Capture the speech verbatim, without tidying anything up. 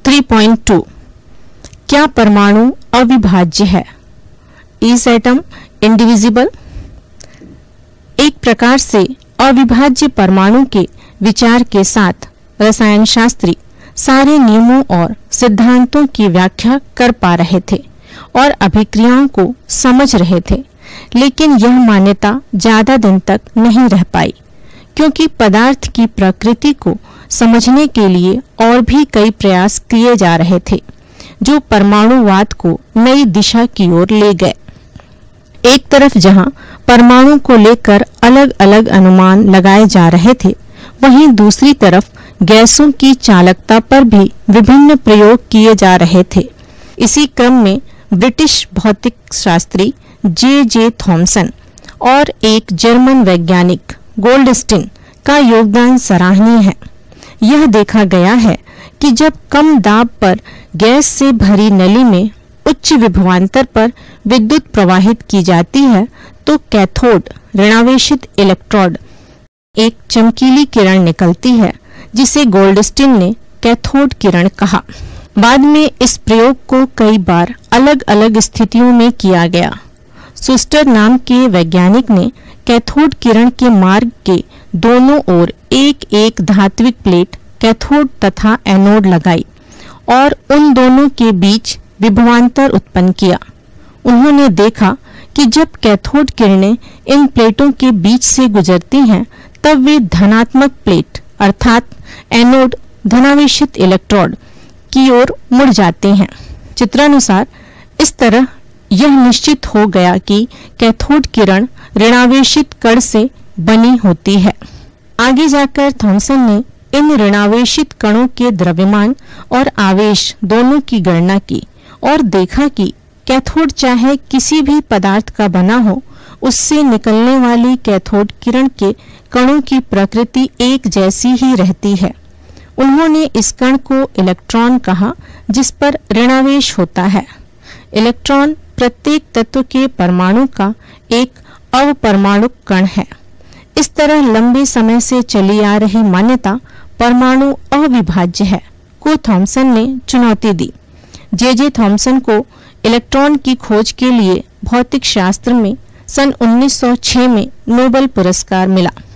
Three point two क्या परमाणु अविभाज्य है? Is atom indivisible? एक प्रकार से अविभाज्य परमाणु के विचार के साथ रसायन शास्त्री सारे नियमों और सिद्धांतों की व्याख्या कर पा रहे थे और अभिक्रियाओं को समझ रहे थे, लेकिन यह मान्यता ज्यादा दिन तक नहीं रह पाई, क्योंकि पदार्थ की प्रकृति को समझने के लिए और भी कई प्रयास किए जा रहे थे जो परमाणुवाद को नई दिशा की ओर ले गए। एक तरफ जहां परमाणु को लेकर अलग अलग अनुमान लगाए जा रहे थे, वहीं दूसरी तरफ गैसों की चालकता पर भी विभिन्न प्रयोग किए जा रहे थे। इसी क्रम में ब्रिटिश भौतिक शास्त्री जे जे थॉमसन और एक जर्मन वैज्ञानिक गोल्डस्टीन का योगदान सराहनीय है। यह देखा गया है कि जब कम दाब पर गैस से भरी नली में उच्च विभवांतर पर विद्युत प्रवाहित की जाती है तो कैथोड ऋणावेशित इलेक्ट्रोड एक चमकीली किरण निकलती है, जिसे गोल्डस्टीन ने कैथोड किरण कहा। बाद में इस प्रयोग को कई बार अलग अलग स्थितियों में किया गया। सुस्टर नाम के वैज्ञानिक ने कैथोड किरण के मार्ग के दोनों ओर एक एक धात्विक प्लेट कैथोड तथा एनोड लगाई और उन दोनों के बीच विभवांतर उत्पन्न किया। उन्होंने देखा कि जब कैथोड किरणें इन प्लेटों के बीच से गुजरती हैं, तब वे धनात्मक प्लेट अर्थात एनोड धनावेशित इलेक्ट्रोड की ओर मुड़ जाते हैं। चित्रानुसार इस तरह यह निश्चित हो गया कि कैथोड किरण ऋणावेशित कण से बनी होती है। आगे जाकर थॉमसन ने इन ऋणावेशित कणों के द्रव्यमान और आवेश दोनों की गणना की और देखा कि कैथोड चाहे किसी भी पदार्थ का बना हो, उससे निकलने वाली कैथोड किरण के कणों की प्रकृति एक जैसी ही रहती है। उन्होंने इस कण को इलेक्ट्रॉन कहा, जिस पर ऋणावेश होता है। इलेक्ट्रॉन प्रत्येक तत्व के परमाणु का एक अवपरमाणुक कण है। इस तरह लंबे समय से चली आ रही मान्यता परमाणु अविभाज्य है को थॉमसन ने चुनौती दी। जे जे थॉमसन को इलेक्ट्रॉन की खोज के लिए भौतिक शास्त्र में सन उन्नीस सौ छह में नोबेल पुरस्कार मिला।